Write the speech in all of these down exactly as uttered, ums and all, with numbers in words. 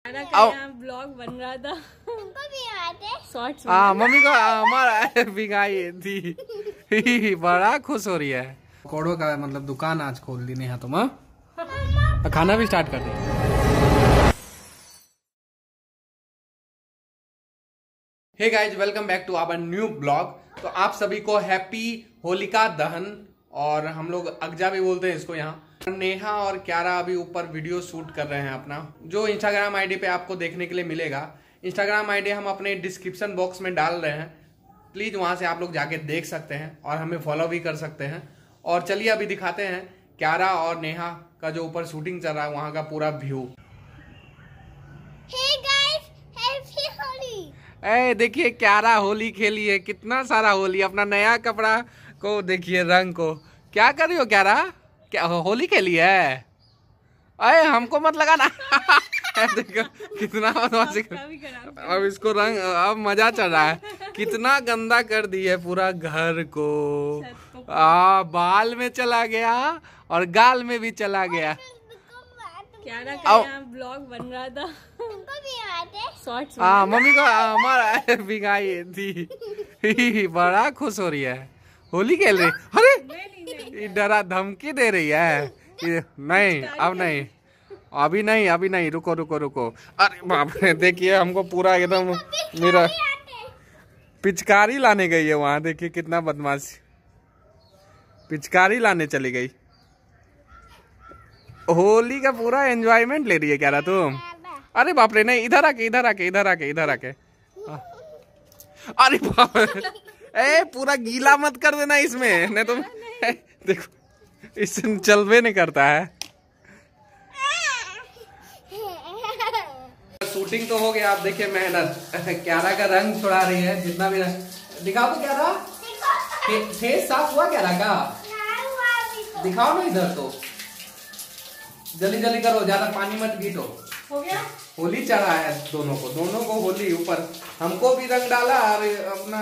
Blog बन रहा था शॉर्ट्स। हाँ मम्मी को हमारा भिगाई थी। बड़ा खुश हो रही है। पकौड़ों का मतलब दुकान आज खोल दी नेहा तुम। हाँ खाना भी स्टार्ट कर दी। Hey guys welcome back to our new blog. तो आप सभी को हैप्पी होलिका दहन। और हम लोग अगजा भी बोलते हैं इसको यहाँ। नेहा और क्यारा अभी ऊपर वीडियो शूट कर रहे हैं अपना, जो इंस्टाग्राम आईडी पे आपको देखने के लिए मिलेगा। इंस्टाग्राम आईडी हम अपने डिस्क्रिप्शन बॉक्स में डाल रहे हैं, प्लीज वहां से आप लोग जाके देख सकते हैं और हमें फॉलो भी कर सकते हैं। और चलिए अभी दिखाते हैं क्यारा और नेहा का जो ऊपर शूटिंग चल रहा है वहां का पूरा view. Hey guys, happy Holi. ए देखिए क्यारा होली खेली है, कितना सारा होली। अपना नया कपड़ा को देखिए, रंग को। क्या कर रही हो क्यारा? क्या होली खेली है? अरे हमको मत लगाना। देखो कितना बदमाशी कर। अब इसको रंग, अब मजा चल रहा है। कितना गंदा कर दी है पूरा घर को। आ बाल में चला गया और गाल में भी चला गया। क्यारा का ब्लॉग बन रहा था शॉर्ट्स। हाँ मम्मी को हमारा भिगाई थी। बड़ा खुश हो रही है। होली खेल रही। अरे डरा धमकी दे रही है। नहीं अब नहीं, अभी नहीं, अभी नहीं, रुको रुको रुको। अरे बाप रे, देखिए हमको पूरा एकदम मेरा पिचकारी लाने गई है वहां। देखिए कितना बदमाश, पिचकारी लाने चली गई। होली का पूरा एंजॉयमेंट ले रही है क्या रहा तुम? अरे बाप रे, नहीं, इधर आके इधर आके इधर आके इधर आके। अरे बाप रे, ए पूरा गीला मत कर देना इसमें, नहीं तुम। देखो इससे चलवे नहीं करता है। शूटिंग तो हो गया, आप देखिए मेहनत। क्यारा का रंग छुड़ा रही है जितना भी। दिखाओ तो क्यारा, फेस साफ हुआ क्यारा का? दिखाओ ना इधर तो, जल्दी जल्दी करो, ज्यादा पानी मत गीटो। हो गया? होली चढ़ा है दोनों को, दोनों को होली। ऊपर हमको भी रंग डाला और अपना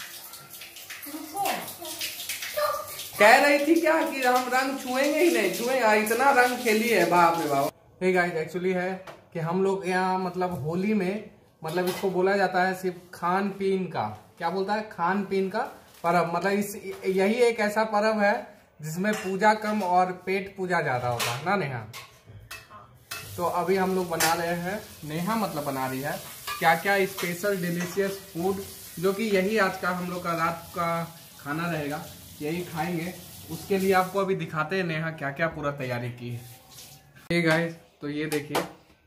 कह रही थी क्या कि हम रंग छुएंगे ही नहीं, छुएंगे। इतना रंग खेली है, बाप रे बाप। हे गाइस, एक्चुअली है कि हम लोग यहाँ मतलब होली में, मतलब इसको बोला जाता है सिर्फ खान पीन का, क्या बोलता है, खान पीन का पर्व। मतलब इस यही एक ऐसा पर्व है जिसमें पूजा कम और पेट पूजा ज्यादा होता है ना नेहा? तो अभी हम लोग बना रहे हैं, नेहा मतलब बना रही है क्या क्या स्पेशल डिलीशियस फूड, जो कि यही आज का हम लोग का रात का खाना रहेगा, यही खाएंगे। उसके लिए आपको अभी दिखाते हैं नेहा क्या क्या पूरा तैयारी की है। ये गाइस, तो ये देखिए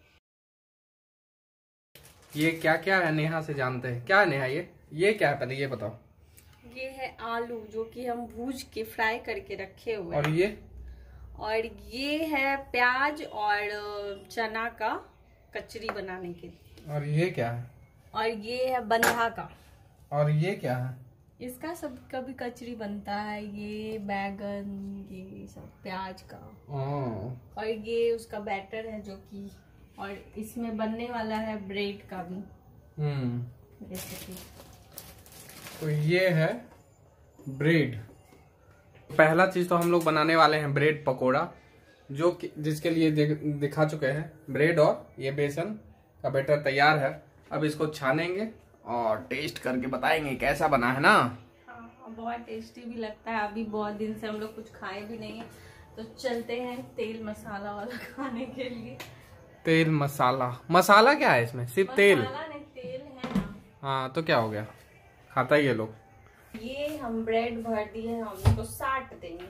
ये क्या क्या है, नेहा से जानते हैं। क्या है नेहा ये ये क्या है, पहले ये बताओ। ये है आलू, जो कि हम भूज के फ्राई करके रखे हुए हैं। और ये और ये है प्याज और चना का कचरी बनाने के लिए। और ये क्या है? और ये है बंधा का। और ये क्या है? इसका सब का भी कचरी बनता है। ये बैगन, ये सब प्याज का। ओ। और ये उसका बैटर है जो कि, और इसमें बनने वाला है ब्रेड का भी। हम्म रेसिपी। तो ये है ब्रेड। पहला चीज तो हम लोग बनाने वाले हैं ब्रेड पकोड़ा, जो कि जिसके लिए दिखा चुके हैं। ब्रेड और ये बेसन का बैटर तैयार है। अब इसको छानेंगे और टेस्ट करके बताएंगे कैसा बना है ना। हाँ, बहुत टेस्टी भी लगता है। अभी बहुत दिन से हम लोग कुछ खाए भी नहीं है, तो चलते हैं तेल मसाला वाला खाने के लिए। तेल मसाला? मसाला क्या है इसमें? सिर्फ तेल? नहीं, तेल है ना। हाँ तो क्या हो गया, खाता ही है लोग। ये हम ब्रेड भर दिए हैं, हम इसको साट देंगे।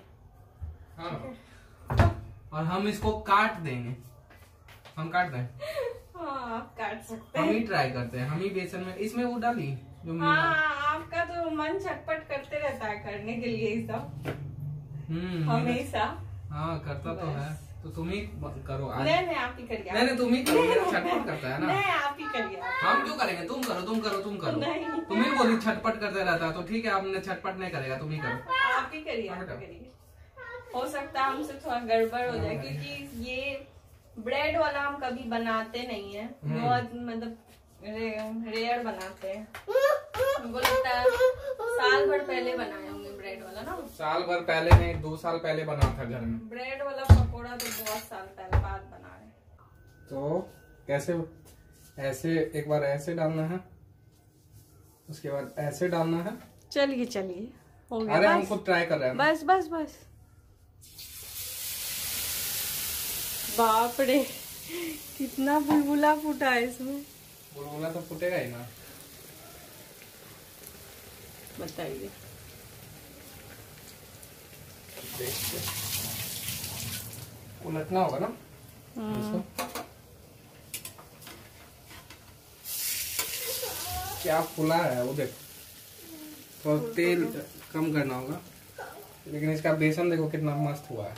हाँ। और हम इसको काट देंगे। हम काट दें? हाँ आप काट सकते हम हैं। ही ट्राई करते हैं। हम ही बेसन में इसमें वो डाली जो। हाँ, आपका तो मन छटपट करते रहता है करने के लिए ये सब हम्म हमेशा। हाँ करता तो है, तो तुम ही करो आज। नहीं नहीं आप ही करिए। नहीं नहीं तुम ही करो, मेरा छटपट करता है ना। नहीं आप ही करिए। हम क्यों करेंगे? तुम करो तुम करो तुम करो। नहीं। तुम ही बोली छटपट करते रहता है, तो ठीक है हमने छटपट नहीं करेगा, तुम ही करो। आप ही करिए, आप ही करिए। हो सकता है हमसे थोड़ा गड़बड़ हो जाए, क्योंकि ये ब्रेड वाला हम कभी बनाते नहीं है। बहुत मतलब रे, रेयर बनाते हैं। हमको लगता है साल भर पहले बनाए होंगे ब्रेड वाला ना। साल भर पहले नहीं, दो साल पहले बना था घर में। ब्रेड वाला पकोड़ा तो बहुत साल पहले बाद बना रहे। तो कैसे ऐसे एक बार ऐसे डालना है, उसके बाद ऐसे डालना है। चलिए चलिए हो गया। अरे हमको ट्राई कर रहे हैं। बस बस बस। बाप रे कितना बुलबुला फूटा है इसमें। बुलबुला तो फूटेगा ही ना। बताइए। उलटना होगा ना इसको। क्या फुला है वो देख। तो तेल कम करना होगा, लेकिन इसका बेसन देखो कितना मस्त हुआ है।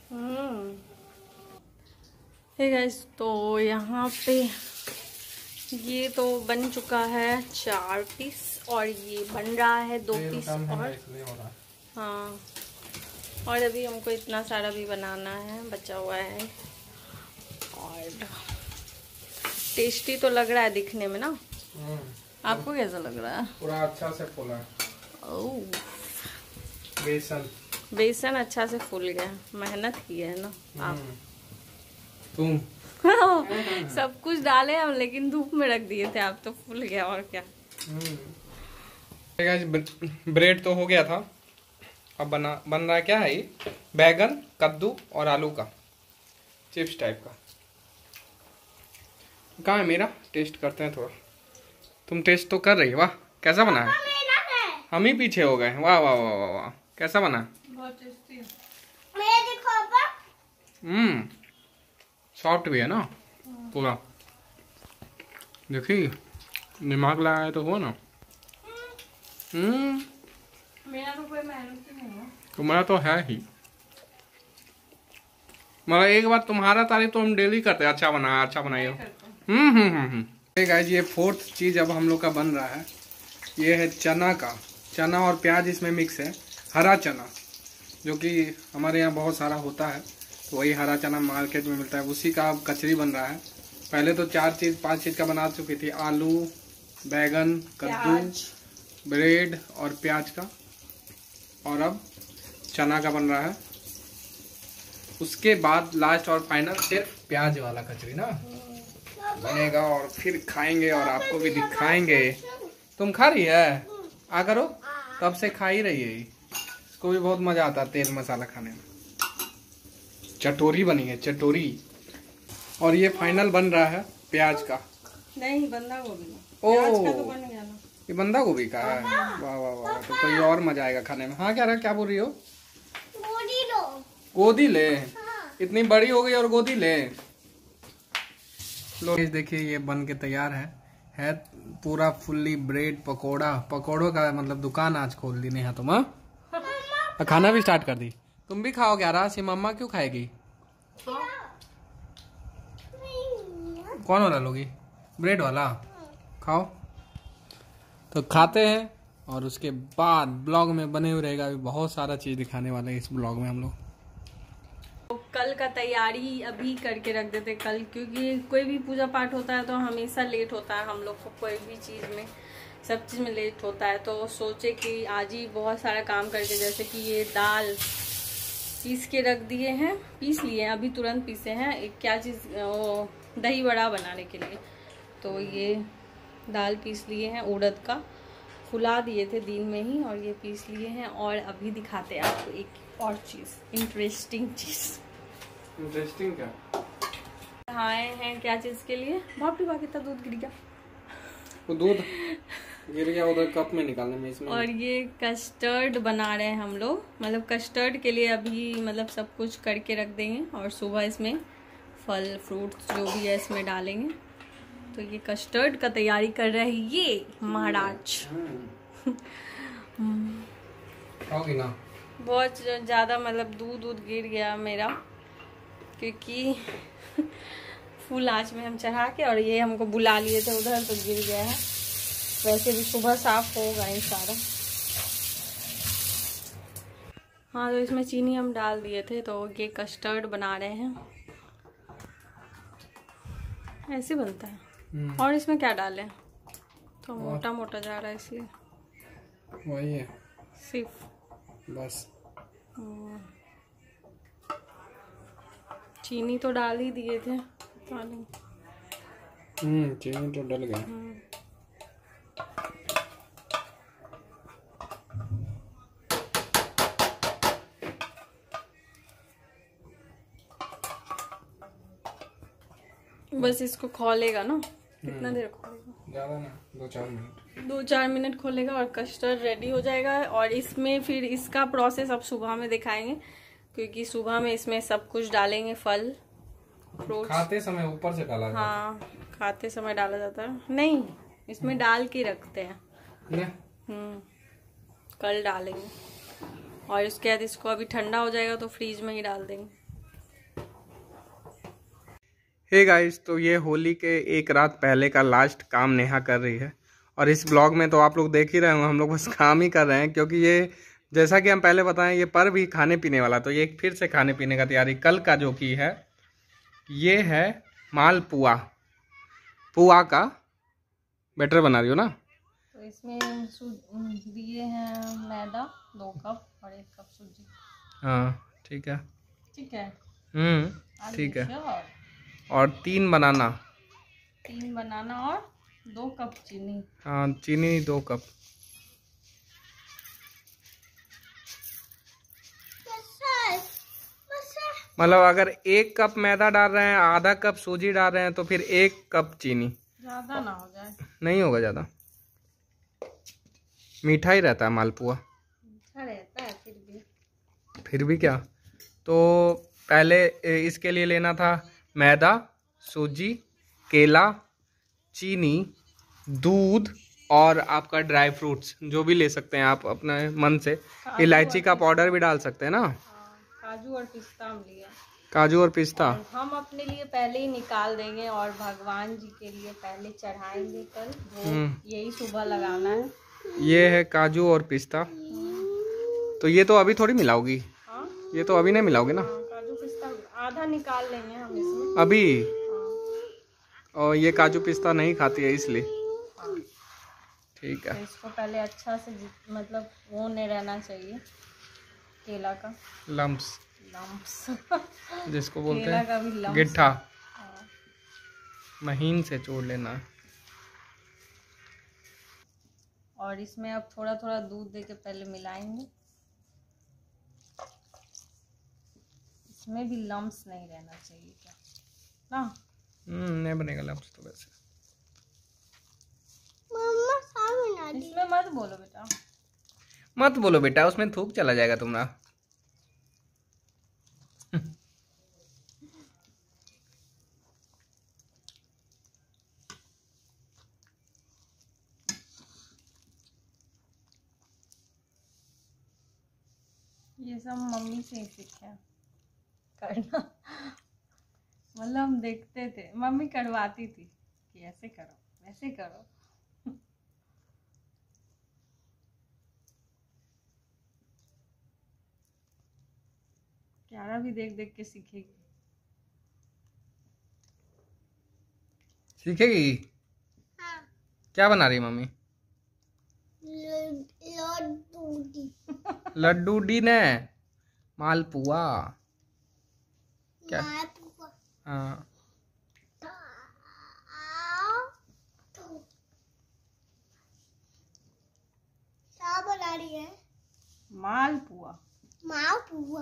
हे गाइस, तो यहाँ पे ये तो बन चुका है चार पीस और ये बन रहा है दो पीस और। हाँ, और अभी हमको इतना सारा भी बनाना है, बचा हुआ है। और टेस्टी तो लग रहा है दिखने में ना। आपको कैसा लग रहा है? पूरा अच्छा से फूला है। ओह, बेसन बेसन अच्छा से फूल गया। मेहनत की है ना आप। तुम सब कुछ डाले हम, लेकिन धूप में रख दिए थे, आप तो फूल गया और क्या। ब्रेड तो हो गया था, अब बना बन रहा है क्या है ये, बैगन, कद्दू और आलू का चिप्स टाइप का। कहाँ है मेरा? टेस्ट करते हैं थोड़ा। तुम टेस्ट तो कर रही है। वाह, कैसा बना है? हम ही पीछे हो गए। वाह वाह वाह वाह वाह, कैसा बना है? बहुत टेस्टी है। हम्म, सॉफ्ट भी है ना पूरा। देखिए दिमाग लगाया तो हुआ ना। हम्म, मेरा तो कोई मेहनत ही नहीं है। तुम्हारा तो है ही। मतलब एक बार तुम्हारा तारीफ तो हम डेली करते हैं, अच्छा बना अच्छा बनाइए। हम्म हम्म हम्म हम्म गाइस, ये फोर्थ चीज अब हम लोग का बन रहा है। ये है चना का, चना और प्याज इसमें मिक्स है। हरा चना, जो कि हमारे यहाँ बहुत सारा होता है, तो वही हरा चना मार्केट में मिलता है, उसी का अब कचरी बन रहा है। पहले तो चार चीज पांच चीज का बना चुकी थी, आलू, बैगन, कद्दू, ब्रेड और प्याज का, और अब चना का बन रहा है। उसके बाद लास्ट और फाइनल सिर्फ प्याज वाला कचरी ना बनेगा, और फिर खाएंगे और आपको भी दिखाएंगे। तुम खा रही है? आ करो, तब से खा ही रही है। इसको भी बहुत मजा आता है तेल मसाला खाने में। चटोरी बनी है, चटोरी। और ये फाइनल बन रहा है प्याज का। नहीं, बंदा गोभी। ओ, प्याज का तो बन गया ना। ये बंदा गोभी का है। वाह वाह वाह, तो, तो ये और मजा आएगा खाने में। हाँ, क्या रहा, क्या बोल रही हो? गोदी लो। गोदी ले? इतनी बड़ी हो गई और गोदी ले? लो देखिए, ये बन के तैयार है है पूरा फुल्ली ब्रेड पकोड़ा। पकोड़ों का मतलब दुकान आज खोल दी नेहा तुम। हाँ, खाना भी स्टार्ट कर दी। तुम भी खाओ क्या? राशि मम्मा क्यों खाएगी? कौन वाला लोगी? ब्रेड वाला? खाओ। तो खाते हैं और उसके बाद ब्लॉग में बने हुए रहेगा। अभी बहुत सारा चीज दिखाने वाले हैं इस ब्लॉग में हम लोग। तो कल का तैयारी अभी करके रख देते कल, क्योंकि कोई भी पूजा पाठ होता है तो हमेशा लेट होता है हम लोग को। कोई भी चीज़ में, सब चीज़ में लेट होता है, तो सोचे कि आज ही बहुत सारा काम करके, जैसे कि ये दाल पीस के रख दिए हैं, पीस लिए हैं अभी, तुरंत पीसे हैं। एक क्या चीज़, वो दही बड़ा बनाने के लिए, तो ये दाल पीस लिए हैं उड़द का, फुला दिए थे दिन में ही, और ये पीस लिए हैं। और अभी दिखाते हैं आपको एक और चीज़, इंटरेस्टिंग चीज़। इंटरेस्टिंग क्या? आए हैं क्या चीज़ के लिए? बाप रे बाप, कितना दूध गिर गया। वो दूध गिर गया उधर कप में निकालने में इसमें। और ये कस्टर्ड बना रहे हैं हम लोग, मतलब कस्टर्ड के लिए अभी मतलब सब कुछ करके रख देंगे, और सुबह इसमें फल फ्रूट्स जो भी है इसमें डालेंगे। तो ये कस्टर्ड का तैयारी कर रहे हैं ये महाराज। खाओगी ना? बहुत ज़्यादा मतलब दूध दूध गिर गया मेरा, क्योंकि फुल आंच में हम चढ़ा के, और ये हमको बुला लिए थे उधर, तो गिर गया है। वैसे भी सुबह साफ होगा ये सारा। हाँ, तो इसमें चीनी हम डाल दिए थे, तो ये कस्टर्ड बना रहे हैं। ऐसे बनता है। और इसमें क्या डालें? तो मोटा मोटा जा रहा है इसलिए। वही है सिर्फ बस। चीनी तो डाल ही दिए थे। हम्म चीनी तो डल गया। बस इसको खोलेगा ना, कितना देर खोलेगा? ज्यादा ना, दो चार मिनट दो चार मिनट खोलेगा और कस्टर्ड रेडी हो जाएगा। और इसमें फिर इसका प्रोसेस अब सुबह में दिखाएंगे, क्योंकि सुबह में इसमें सब कुछ डालेंगे, फल फ्रूट्स। खाते समय ऊपर से डाला जाता है। हाँ, खाते समय डाला जाता है। नहीं, इसमें डाल के रखते हैं। हम्म कल डालेंगे। और उसके बाद इसको अभी ठंडा हो जाएगा तो फ्रीज में ही डाल देंगे। हे hey गाइस, तो ये होली के एक रात पहले का लास्ट काम नेहा कर रही है। और इस ब्लॉग में तो आप लोग देख ही रहे होंगे, हम लोग बस काम ही कर रहे हैं, क्योंकि ये जैसा कि हम पहले बताएं ये पर्व भी खाने पीने वाला, तो ये फिर से खाने पीने का तैयारी कल का जो की है, ये है मालपुआ। पुआ का बैटर बना रही हो ना? तो इसमें दिए हैं मैदा दो कप और एक कप सूजी। हाँ ठीक है, ठीक है। हम्म ठीक है। और, और तीन बनाना तीन बनाना और दो कप चीनी। हाँ, चीनी दो कप। मतलब अगर एक कप मैदा डाल रहे हैं, आधा कप सूजी डाल रहे हैं, तो फिर एक कप चीनी। ज्यादा ना हो जाए। नहीं होगा ज्यादा, मीठा ही रहता है मालपुआ। मीठा रहता है फिर भी। फिर भी क्या, तो पहले इसके लिए लेना था मैदा, सूजी, केला, चीनी, दूध और आपका ड्राई फ्रूट्स, जो भी ले सकते हैं आप अपने मन से। इलायची का पाउडर भी डाल सकते हैं ना। काजू और पिस्ता हम लिया। काजू और पिस्ता और हम अपने लिए पहले ही निकाल देंगे और भगवान जी के लिए पहले चढ़ाएंगे कल, वो यही सुबह लगाना है। ये है काजू और पिस्ता। तो ये तो अभी थोड़ी मिलाओगी? हाँ? ये तो अभी नहीं मिलाओगे ना? हाँ, काजू पिस्ता आधा निकाल लेंगे हम इसमें अभी। हाँ। और ये काजू पिस्ता नहीं खाती है इसलिए। हाँ। ठीक है। तो इसको पहले अच्छा से मतलब वो नहीं रहना चाहिए केला का लम्प्स, लम्प्स जिसको बोलते केला का भी हैं लम्प्स। गिट्ठा। हाँ। महीन से चोड़ लेना है। और इसमें अब थोड़ा थोड़ा दूध देके पहले मिलाएंगे। इसमें भी लम्प्स नहीं रहना चाहिए क्या ना? हम्म नहीं बनेगा लम्प्स तो वैसे। मम्मा सामने इसमें मत बोलो बेटा। मत बोलो बेटा, उसमें थूक चला जाएगा तुम्हारा। ये सब मम्मी से ही सीखे करना। मतलब हम देखते थे, मम्मी करवाती थी कि ऐसे करो वैसे करो। क्यारा भी देख देख के सीखेगी। सीखेगी? हाँ। क्या बना रही है मम्मी? लड्डू। लड्डू डी ने मालपुआ। क्या? हाँ। क्या बना रही है? मालपुआ। मालपुआ।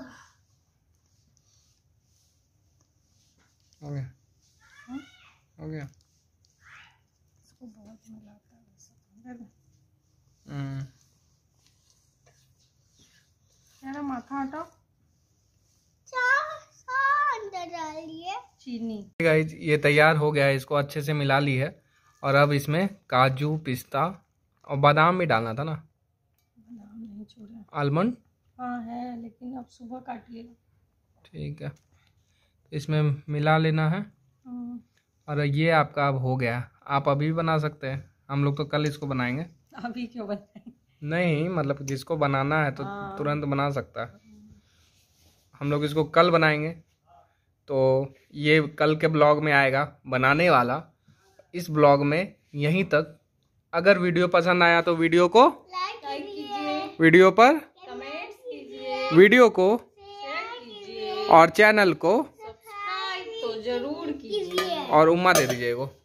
हो गया, हो गया। इसको बहुत मिलाता है। हम्म यार माथा हटाओ। अंदर डालिए चीनी। गाइस ये तैयार हो गया है, इसको अच्छे से मिला ली है। और अब इसमें काजू, पिस्ता और बादाम भी डालना था ना? बादाम नहीं छोड़ा। आलमंड? हाँ है, लेकिन अब सुबह काटिएगा। ठीक है, इसमें मिला लेना है। और ये आपका अब हो गया। आप अभी भी बना सकते हैं, हम लोग तो कल इसको बनाएंगे। अभी क्यों बनाएंगे? नहीं मतलब जिसको बनाना है तो हाँ। तुरंत बना सकता है। हम लोग इसको कल बनाएंगे, तो ये कल के ब्लॉग में आएगा बनाने वाला। इस ब्लॉग में यहीं तक। अगर वीडियो पसंद आया तो वीडियो को लाइक कीजिए, वीडियो पर कमेंट्स कीजिए, वीडियो को शेयर कीजिए और चैनल को सब्सक्राइब तो जरूर कीजिए। और उम्मा दे दीजिए को।